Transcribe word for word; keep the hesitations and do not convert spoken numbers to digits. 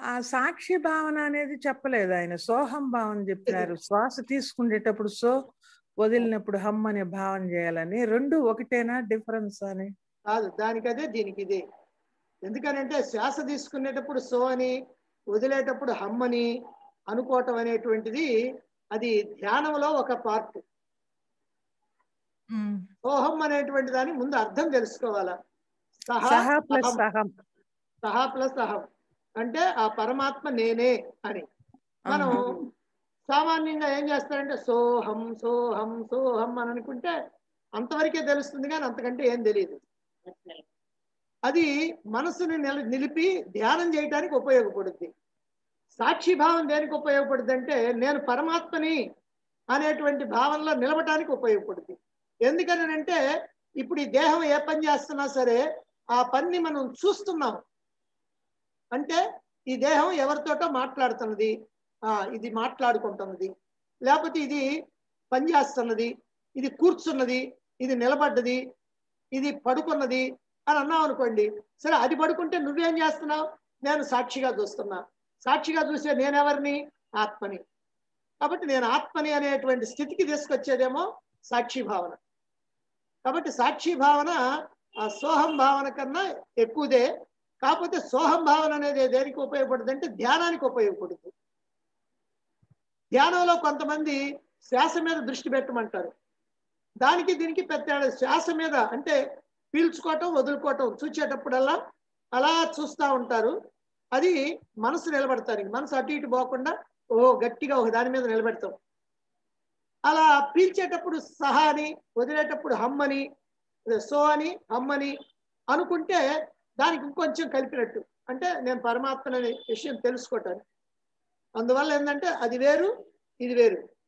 ఆ సాక్షి భావన అనేది చెప్పలేదు ఆయన. సోహం భావన చెప్పారు. శ్వాస తీసుకునేటప్పుడు సో, వదిలినప్పుడు హమ్ అనే భావన చేయాలని. రెండు ఒకటేనా డిఫరెన్సా అని? కాదు, దానికదే దీనికిదే. ఎందుకనంటే శ్వాస తీసుకునేటప్పుడు సో అని, వదిలేటప్పుడు హమ్ అని అనుకోవటం అనేటువంటిది అది ధ్యానంలో ఒక పార్ట్. హ్మ్. సోహం అనేటువంటి దాని ముందు అర్థం తెలుసుకోవాలా. సహ సహ ప్లస్ అహం, అహం. సహ ప్లస్ అహం అంటే ఆ పరమాత్మ నేనే అని. మనం ఆహా! సామాన్యంగా ఏం చేస్తారంటే సోహం సోహం సోహం అని అనుకుంటే అంతవరకే తెలుస్తుంది, కానీ అంతకంటే ఏం తెలియదు. అది మనసుని నిల నిలిపి ధ్యానం చేయడానికి ఉపయోగపడుద్ది. సాక్షి భావం దేనికి ఉపయోగపడుద్ది అంటే నేను పరమాత్మని అనేటువంటి భావనలో నిలవటానికి ఉపయోగపడుద్ది. ఎందుకని అంటే ఇప్పుడు ఈ దేహం ఏ పని చేస్తున్నా సరే ఆ పనిని మనం చూస్తున్నాం. అంటే ఈ దేహం ఎవరితోటో మాట్లాడుతున్నది, ఆ ఇది మాట్లాడుకుంటున్నది, లేకపోతే ఇది పని చేస్తున్నది, ఇది కూర్చున్నది, ఇది నిలబడ్డది, ఇది పడుకున్నది అని అన్నావు అనుకోండి. సరే అది పడుకుంటే నువ్వేం చేస్తున్నావు? నేను సాక్షిగా చూస్తున్నా. సాక్షిగా చూసే నేనెవరిని? ఆత్మని. కాబట్టి నేను ఆత్మని అనేటువంటి స్థితికి తీసుకొచ్చేదేమో సాక్షి భావన. కాబట్టి సాక్షి భావన ఆ సోహం భావన కన్నా ఎక్కువదే. కాకపోతే సోహం భావన అనేది దేనికి ఉపయోగపడుతుంది అంటే ధ్యానానికి ఉపయోగపడుతుంది. ధ్యానంలో కొంతమంది శ్వాస మీద దృష్టి పెట్టమంటారు. దానికి దీనికి పెద్ద తేడా. శ్వాస మీద అంటే పీల్చుకోవటం వదులుకోవటం చూసేటప్పుడల్లా అలా చూస్తూ ఉంటారు. అది మనసు నిలబడతారు. మనసు అటు ఇటు పోకుండా ఓ గట్టిగా ఒక దాని మీద నిలబెడతాం. అలా పీల్చేటప్పుడు సహ అని, వదిలేటప్పుడు హమ్ అని, సో అని హమ్ అని అనుకుంటే దానికి ఇంకొంచెం కలిపినట్టు. అంటే నేను పరమాత్మ అనే విషయం తెలుసుకోవటానికి. అందువల్ల ఏంటంటే అది వేరు ఇది వేరు.